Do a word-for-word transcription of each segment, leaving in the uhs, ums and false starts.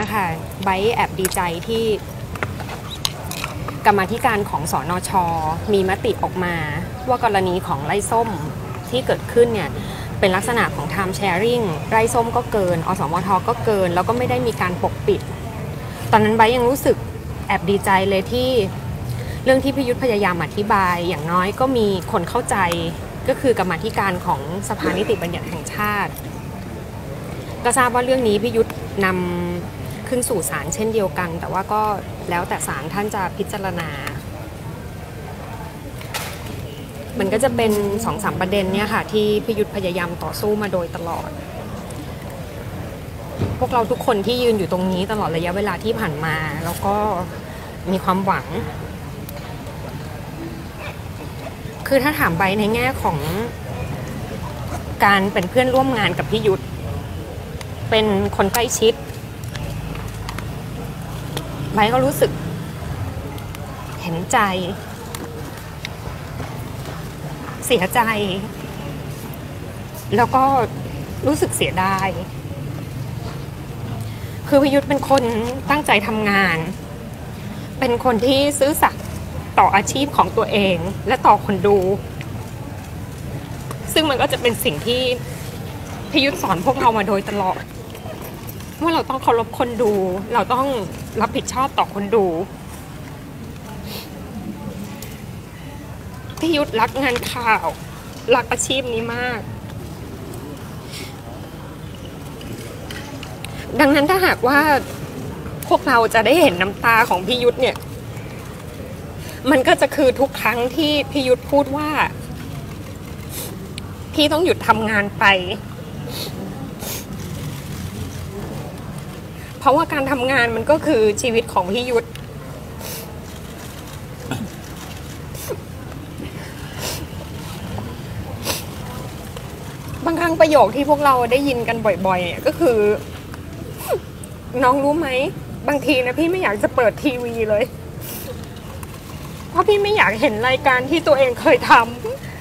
อะค่ะไบร์ทแอบดีใจที่กรรมาธิการของสนช.มีมติออกมาว่ากรณีของไร่ส้มที่เกิดขึ้นเนี่ยเป็นลักษณะของ time sharing ไร่ส้มก็เกินอสมทก็เกินแล้วก็ไม่ได้มีการปกปิดตอนนั้นไบร์ทยังรู้สึกแอบดีใจเลยที่เรื่องที่พี่ยุทธพยายามอธิบายอย่างน้อยก็มีคนเข้าใจก็คือกรรมาธิการของสภานิติบัญญัติแห่งชาติก็ทราบว่าเรื่องนี้พี่ยุทธนำขึ้นสู่ศาลเช่นเดียวกันแต่ว่าก็แล้วแต่ศาลท่านจะพิจารณามันก็จะเป็น สองสาม ประเด็นเนี่ยค่ะที่พี่ยุทธพยายามต่อสู้มาโดยตลอดพวกเราทุกคนที่ยืนอยู่ตรงนี้ตลอดระยะเวลาที่ผ่านมาแล้วก็มีความหวังคือถ้าถามไปในแง่ของการเป็นเพื่อนร่วมงานกับพี่ยุทธเป็นคนใกล้ชิดไบร์ทก็รู้สึกเห็นใจเสียใจแล้วก็รู้สึกเสียดายคือพี่ยุทธเป็นคนตั้งใจทำงานเป็นคนที่ซื่อสัตย์ต่ออาชีพของตัวเองและต่อคนดูซึ่งมันก็จะเป็นสิ่งที่พี่ยุทธสอนพวกเรามาโดยตลอดว่าเราต้องเคารพคนดูเราต้องรับผิดชอบต่อคนดูพี่ยุทธรักงานข่าวรักอาชีพนี้มากดังนั้นถ้าหากว่าพวกเราจะได้เห็นน้ำตาของพี่ยุทธเนี่ยมันก็จะคือทุกครั้งที่พี่ยุทธพูดว่าพี่ต้องหยุดทำงานไปเพราะว่าการทำงานมันก็คือชีวิตของพี่ยุทธบางครั้งประโยคที่พวกเราได้ยินกันบ่อยๆก็คือน้องรู้ไหมบางทีนะพี่ไม่อยากจะเปิดทีวีเลยเพราะพี่ไม่อยากเห็นรายการที่ตัวเองเคยทำ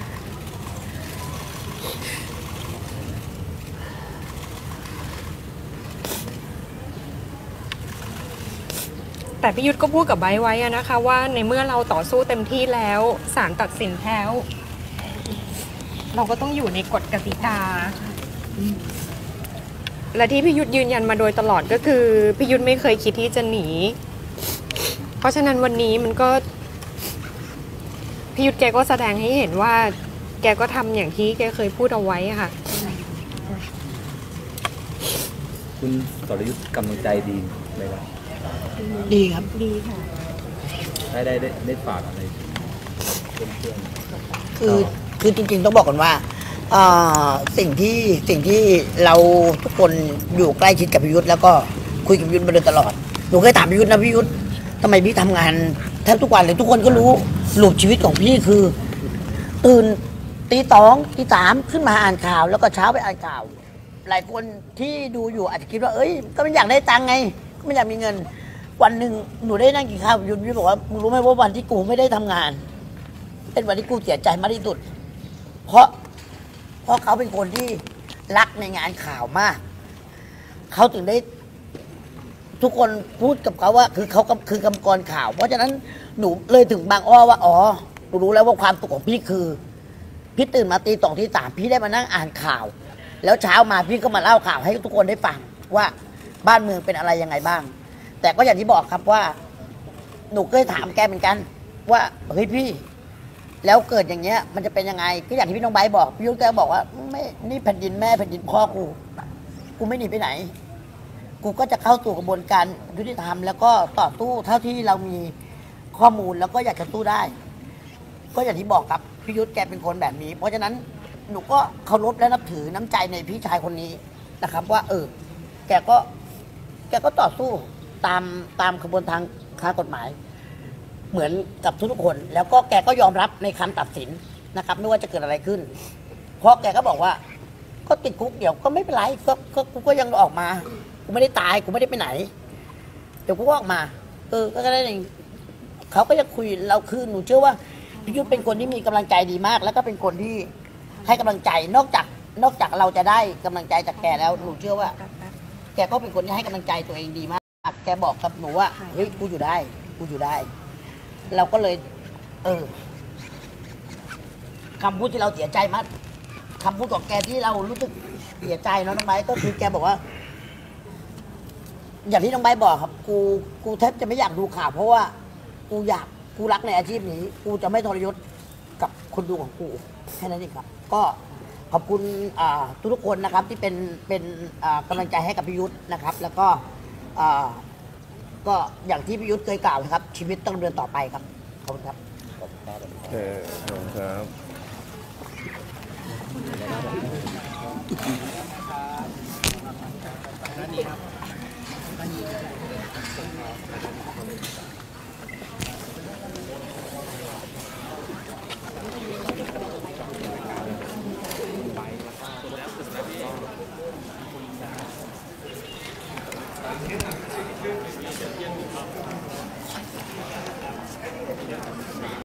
แต่พี่ยุทธก็พูดกับไบร์ทไว้นะคะว่าในเมื่อเราต่อสู้เต็มที่แล้วศาลตัดสินแล้วเราก็ต้องอยู่ในกฎกติกาและที่พี่ยุทธยืนยันมาโดยตลอดก็คือพี่ยุทธไม่เคยคิดที่จะหนีเพราะฉะนั้นวันนี้มันก็พี่ยุทธแกก็แสดงให้เห็นว่าแกก็ทำอย่างที่แกเคยพูดเอาไว้ค่ะคุณสรยุทธกำลังใจดีไหมครับดีครับดีค่ะได้ได้ได้ได้ฝากอะไรเพื่อนๆคือคือจริงๆต้องบอกก่อนว่าสิ่งที่สิ่งที่เราทุกคนอยู่ใกล้ชิดกับพิยุทธแล้วก็คุยกับพิยุทธมาโดยตลอดหนูเคยถามพิยุทธนะพิยุทธทำไมพี่ทำงานแทบทุกวันเลยทุกคนก็รู้รูปชีวิตของพี่คือตื่นตีสองตีสามขึ้นมาอ่านข่าวแล้วก็เช้าไปอ่านข่าวหลายคนที่ดูอยู่อาจจะคิดว่าเอ้ยก็ไม่อยากได้ตังค์ไงก็ไม่อยากมีเงินวันหนึ่งหนูได้นั่งกินข้าวพิยุทธพี่บอกว่ามึงรู้ไหมว่าวันที่กูไม่ได้ทำงานเป็นวันที่กูเสียใจมากที่สุดเพราะเพราะเขาเป็นคนที่รักในงานข่าวมากเขาถึงได้ทุกคนพูดกับเขาว่าคือเขาคือกำกรข่าวเพราะฉะนั้นหนูเลยถึงบางอ้อว่าอ๋อหนูรู้แล้วว่าความสุขของพี่คือพี่ตื่นมาตีสองตีสามพี่ได้มานั่งอ่านข่าวแล้วเช้ามาพี่ก็มาเล่าข่าวให้ทุกคนได้ฟังว่าบ้านเมืองเป็นอะไรยังไงบ้างแต่ก็อย่างที่บอกครับว่าหนูเคยถามแกเหมือนกันว่าเฮ้ยพี่แล้วเกิดอย่างเงี้ยมันจะเป็นยังไงก็อย่างที่พี่น้องไบร์ทบอกพี่ยุทธแกบอกว่าไม่นี่แผ่นดินแม่แผ่นดินพ่อกูกูไม่หนีไปไหนกูก็จะเข้าสู่กระบวนการยุติธรรมแล้วก็ต่อสู้เท่าที่เรามีข้อมูลแล้วก็อยากจะสู้ได้ก็อย่างที่บอกครับพี่ยุทธแกเป็นคนแบบนี้เพราะฉะนั้นหนูก็เคารพและนับถือน้ำใจในพี่ชายคนนี้นะครับว่าเออแกก็แกก็ต่อสู้ตามตามกระบวนทางทางกฎหมายเหมือนกับทุกๆคนแล้วก็แกก็ยอมรับในคำตัดสินนะครับไม่ว่าจะเกิดอะไรขึ้นเพราะแกก็บอกว่าก็ติดคุกเดี๋ยวก็ไม่เป็นไรก็ก็กูก็ยังออกมากูไม่ได้ตายกูไม่ได้ไปไหนเดี๋ยวกูก็ออกมาเออก็ได้เองเขาก็ยังคุยเราคือหนูเชื่อว่าพี่ยุทธเป็นคนที่มีกำลังใจดีมากแล้วก็เป็นคนที่ให้กำลังใจนอกจากนอกจากเราจะได้กำลังใจจากแกแล้วหนูเชื่อว่าแกก็เป็นคนที่ให้กำลังใจตัวเองดีมากแกบอกกับหนูว่าค่ะเฮ้ยกูอยู่ได้กูอยู่ได้ เราก็เลย เออคำพูดที่เราเสียใจมากคำพูดของแกที่เรารู้สึกเสียใจเนาะน้องไบร์ทก็คือแกบอกว่า อย่างที่น้องไบร์ทบอกครับ กูกูแทบจะไม่อยากดูข่าวเพราะว่า กูอยากกูรักในอาชีพนี้ กูจะไม่ทรยศกับคนดูของกูแค่นั้นเองครับ ก็ขอบคุณอ่าทุกๆคนนะครับ ที่เป็นเป็นอ่ากำลังใจให้กับพิยุทธนะครับ แล้วก็อ่าก็อย่างที่พิยุทธเคยกล่าวนะครับ ชีวิตต้องเดินต่อไปครับขอบคุณครับเออขอบคุณครับเ